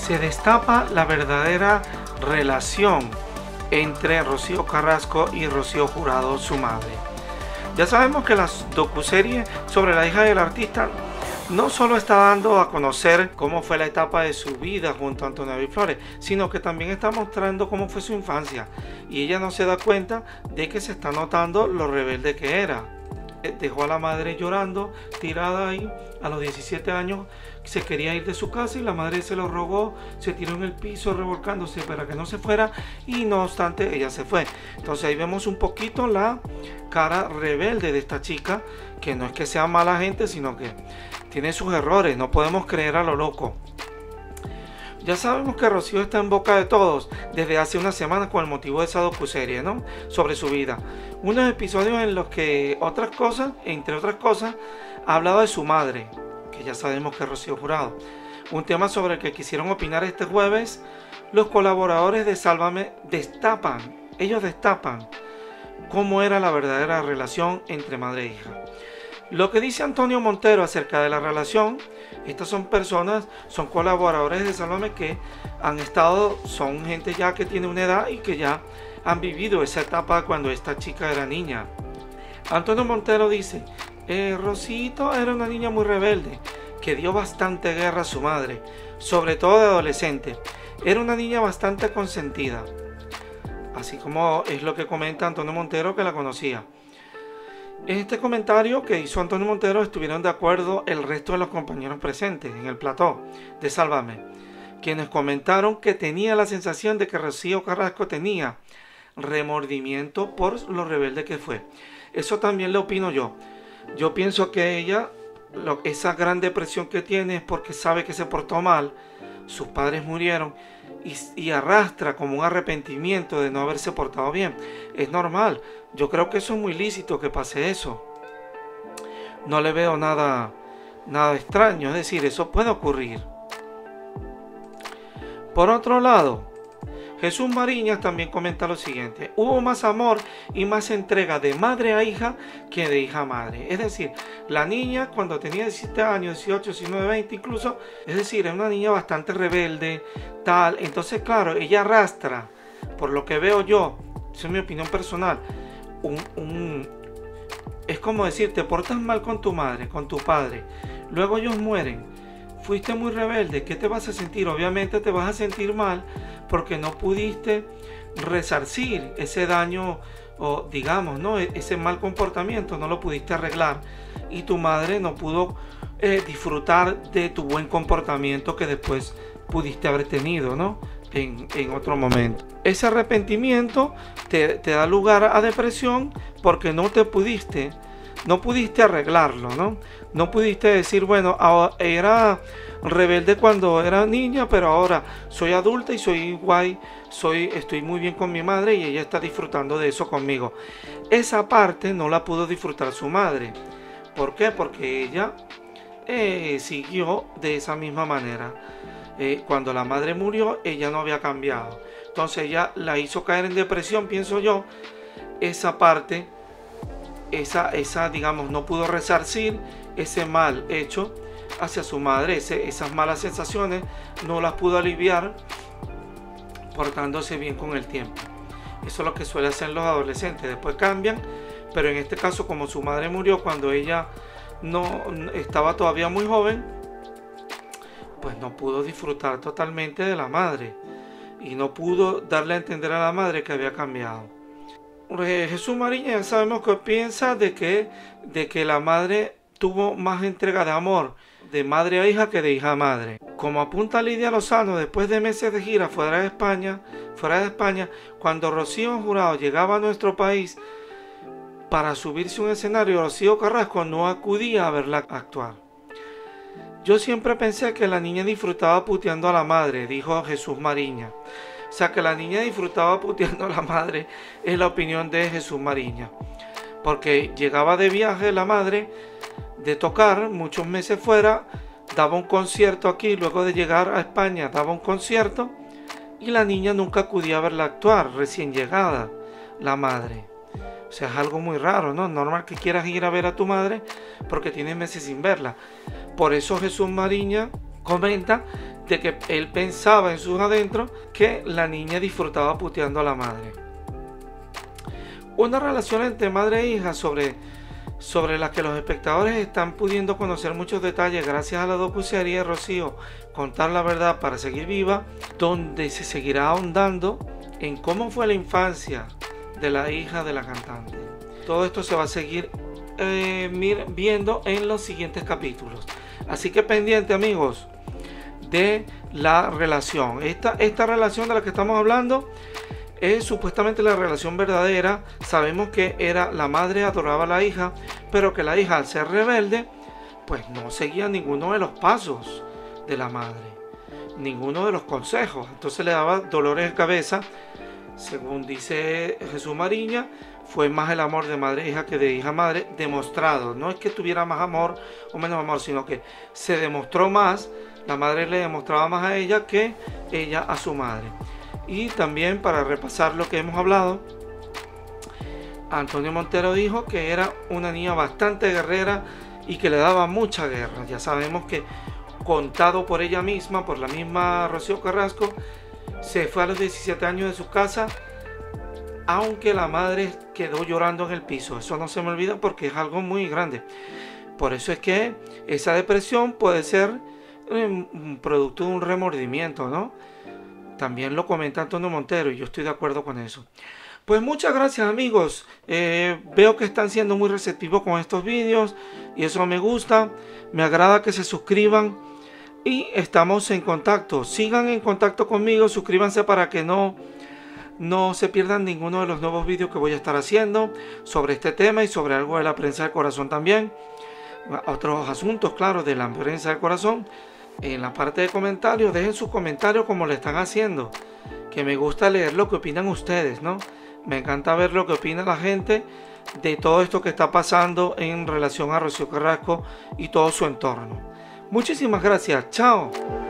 se destapa la verdadera relación entre Rocío Carrasco y Rocío Jurado, su madre. Ya sabemos que la docuserie sobre la hija del artista no solo está dando a conocer cómo fue la etapa de su vida junto a Antonio David Flores, sino que también está mostrando cómo fue su infancia. Y ella no se da cuenta de que se está notando lo rebelde que era. Dejó a la madre llorando, tirada ahí, a los 17 años, se quería ir de su casa y la madre se lo rogó, se tiró en el piso revolcándose para que no se fuera y no obstante ella se fue. Entonces ahí vemos un poquito la cara rebelde de esta chica, que no es que sea mala gente, sino que tiene sus errores, no podemos creer a lo loco. Ya sabemos que Rocío está en boca de todos desde hace unas semanas con el motivo de esa docuserie, ¿no? Sobre su vida. Unos episodios en los que entre otras cosas, ha hablado de su madre, que ya sabemos que es Rocío Jurado. Un tema sobre el que quisieron opinar este jueves los colaboradores de Sálvame ellos destapan cómo era la verdadera relación entre madre e hija. Lo que dice Antonio Montero acerca de la relación, estas son colaboradores de Sálvame que son gente ya que tiene una edad y que ya han vivido esa etapa cuando esta chica era niña. Antonio Montero dice, Rosito era una niña muy rebelde, que dio bastante guerra a su madre, sobre todo de adolescente. Era una niña bastante consentida, así como es lo que comenta Antonio Montero, que la conocía. En este comentario que hizo Antonio Montero estuvieron de acuerdo el resto de los compañeros presentes en el plató de Sálvame, quienes comentaron que tenía la sensación de que Rocío Carrasco tenía remordimiento por lo rebelde que fue. Eso también lo opino yo. Yo pienso que ella, esa gran depresión que tiene es porque sabe que se portó mal, sus padres murieron y arrastra como un arrepentimiento de no haberse portado bien. Es normal, yo creo que eso es muy lícito que pase eso. No le veo nada extraño, es decir, eso puede ocurrir. Por otro lado, Jesús Mariñas también comenta lo siguiente: hubo más amor y más entrega de madre a hija que de hija a madre. Es decir, la niña cuando tenía 17 años, 18, 19, 20 incluso, es decir, era una niña bastante rebelde, tal. Entonces, claro, ella arrastra, por lo que veo yo, esa es mi opinión personal, es como decir, te portas mal con tu madre, con tu padre, luego ellos mueren, fuiste muy rebelde, ¿qué te vas a sentir? Obviamente te vas a sentir mal porque no pudiste resarcir ese daño, o digamos, ¿no?, ese mal comportamiento no lo pudiste arreglar y tu madre no pudo disfrutar de tu buen comportamiento que después pudiste haber tenido, ¿no?, en otro momento. Ese arrepentimiento te da lugar a depresión porque no pudiste arreglarlo, ¿no? No pudiste decir, bueno, era rebelde cuando era niña, pero ahora soy adulta y soy guay, estoy muy bien con mi madre y ella está disfrutando de eso conmigo. Esa parte no la pudo disfrutar su madre. ¿Por qué? Porque ella siguió de esa misma manera. Cuando la madre murió, ella no había cambiado. Entonces ella la hizo caer en depresión, pienso yo. Esa parte, digamos, no pudo resarcir ese mal hecho hacia su madre, esas malas sensaciones no las pudo aliviar portándose bien con el tiempo. Eso es lo que suele hacer los adolescentes, después cambian, pero en este caso, como su madre murió cuando ella no estaba todavía muy joven, pues no pudo disfrutar totalmente de la madre y no pudo darle a entender a la madre que había cambiado. Jesús Mariñas ya sabemos que piensa de que la madre tuvo más entrega de amor de madre a hija que de hija a madre. Como apunta Lidia Lozano, después de meses de gira fuera de España, cuando Rocío Jurado llegaba a nuestro país para subirse a un escenario, Rocío Carrasco no acudía a verla actuar. Yo siempre pensé que la niña disfrutaba puteando a la madre, dijo Jesús Mariñas. O sea, que la niña disfrutaba puteando a la madre, es la opinión de Jesús Mariñas. Porque llegaba de viaje la madre, de tocar muchos meses fuera, daba un concierto aquí, luego de llegar a España daba un concierto, y la niña nunca acudía a verla actuar, recién llegada, la madre. O sea, es algo muy raro, ¿no? Normal que quieras ir a ver a tu madre porque tienes meses sin verla. Por eso Jesús Mariñas comenta de que él pensaba en sus adentros que la niña disfrutaba puteando a la madre. Una relación entre madre e hija sobre la que los espectadores están pudiendo conocer muchos detalles gracias a la docuserie Rocío Contar la Verdad para Seguir Viva, donde se seguirá ahondando en cómo fue la infancia de la hija de la cantante. Todo esto se va a seguir viendo en los siguientes capítulos. Así que pendiente, amigos, de la relación. Esta relación de la que estamos hablando es supuestamente la relación verdadera. Sabemos que la madre adoraba a la hija, pero que la hija, al ser rebelde, pues no seguía ninguno de los pasos de la madre, ninguno de los consejos. Entonces le daba dolores de cabeza. Según dice Jesús Mariña, fue más el amor de madre e hija que de hija a madre, demostrado. No es que tuviera más amor o menos amor, sino que se demostró más. La madre le demostraba más a ella que ella a su madre. Y también, para repasar lo que hemos hablado, Antonio Montero dijo que era una niña bastante guerrera y que le daba mucha guerra. Ya sabemos que, contado por ella misma, por la misma Rocío Carrasco, se fue a los 17 años de su casa, aunque la madre quedó llorando en el piso. Eso no se me olvida porque es algo muy grande. Por eso es que esa depresión puede ser producto de un remordimiento, ¿no? También lo comenta Antonio Montero y yo estoy de acuerdo con eso. Pues muchas gracias, amigos. Veo que están siendo muy receptivos con estos vídeos y eso me gusta. Me agrada que se suscriban y estamos en contacto. Sigan en contacto conmigo, suscríbanse para que no se pierdan ninguno de los nuevos vídeos que voy a estar haciendo sobre este tema y sobre algo de la prensa del corazón también. Otros asuntos, claro, de la prensa del corazón. En la parte de comentarios, dejen sus comentarios como le están haciendo, que me gusta leer lo que opinan ustedes, ¿no? Me encanta ver lo que opina la gente de todo esto que está pasando en relación a Rocío Carrasco y todo su entorno. Muchísimas gracias, chao.